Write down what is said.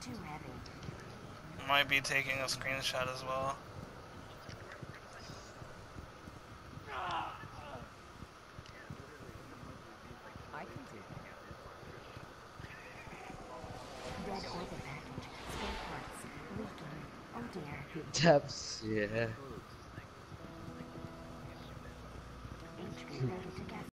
Too heavy. Might be taking a screenshot as well. I can do that. Dead orbit package. Spare parts. Leaking. Oh dear. Depths, yeah. HP loaded to gas.